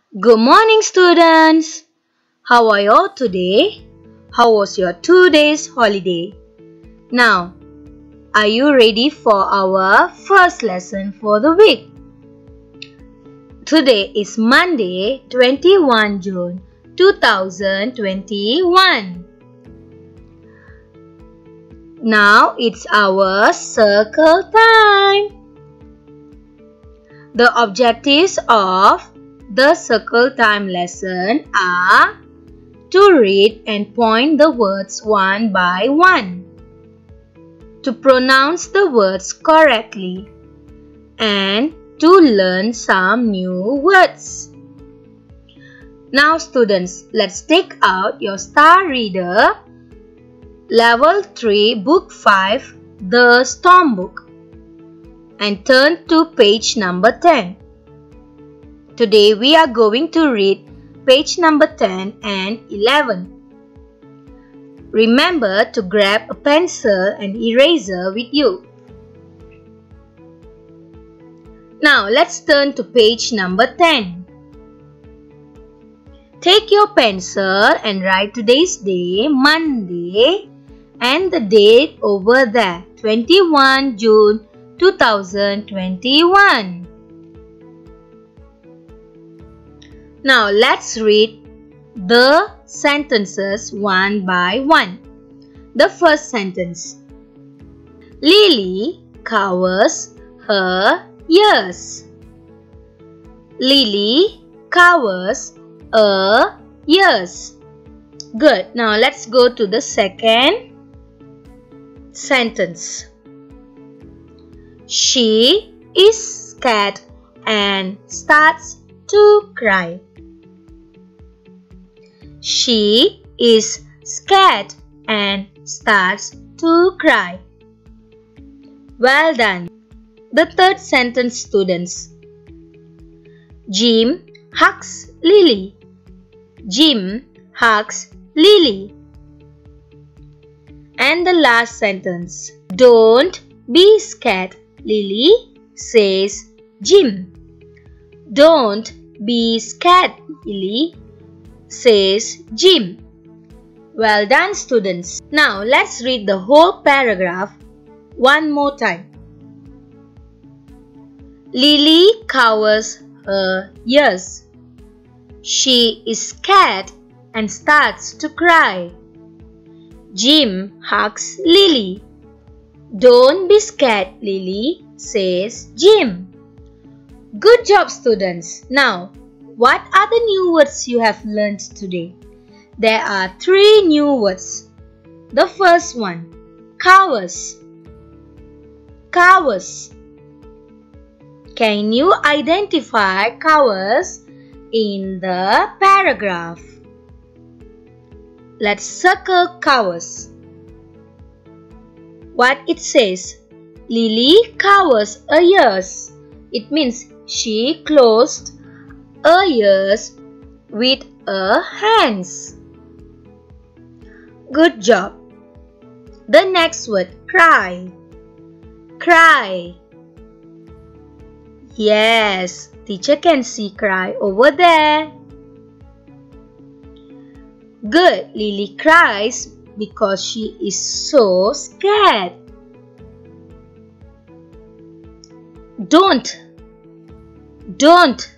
Good morning, students. How are you all today? How was your 2 days holiday? Now, are you ready for our first lesson for the week? Today is Monday, 21 June 2021. Now it's our circle time. The objectives of the circle time lesson are to read and point the words one by one, to pronounce the words correctly, and to learn some new words. Now students, let's take out your Star Reader, Level 3, Book 5, The Storm Book, and turn to page number 10. Today we are going to read page number 10 and 11. Remember to grab a pencil and eraser with you. Now let's turn to page number 10. Take your pencil and write today's day, Monday, and the date over there, 21 June 2021. Now let's read the sentences one by one. The first sentence. Lily covers her ears. Lily covers her ears. Good. Now let's go to the second sentence. She is scared and starts to cry. She is scared and starts to cry. Well done. The third sentence, students. Jim hugs Lily. Jim hugs Lily. And the last sentence. Don't be scared, Lily, says Jim. Don't be scared, Lily, says Jim. Well done, students. Now let's read the whole paragraph one more time. Lily covers her ears. She is scared and starts to cry. Jim hugs Lily. Don't be scared, Lily, says Jim. Good job, students. Now, what are the new words you have learned today? There are 3 new words. The first one, covers. Covers. Can you identify covers in the paragraph? Let's circle covers. What it says? Lily covers her ears. It means she closed her ears with her hands. Good job. The next word, cry. Cry. Yes, teacher can see cry over there. Good. Lily cries because she is so scared. Don't. Don't.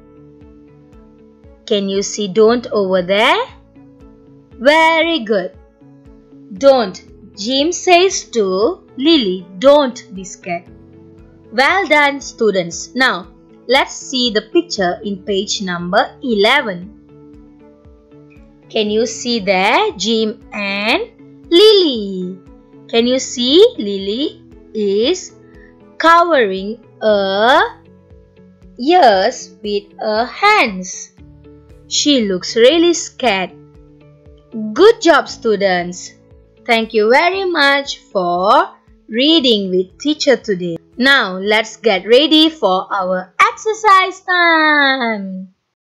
Can you see don't over there? Very good. Don't. Jim says to Lily, don't be scared. Well done, students. Now, let's see the picture in page number 11. Can you see there Jim and Lily? Can you see Lily is covering her ears with her hands. She looks really scared. Good job, students. Thank you very much for reading with teacher today. Now, let's get ready for our exercise time.